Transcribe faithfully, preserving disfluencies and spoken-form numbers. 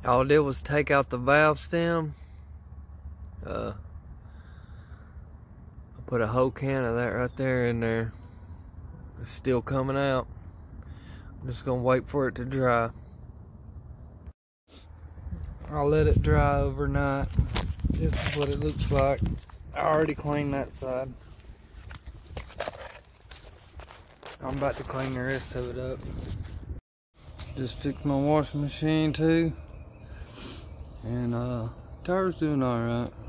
All I did was take out the valve stem. Uh, I put a whole can of that right there in there. It's still coming out. I'm just gonna wait for it to dry. I'll let it dry overnight. This is what it looks like. I already cleaned that side. I'm about to clean the rest of it up. Just fixed my washing machine too. And uh, tire's doing alright.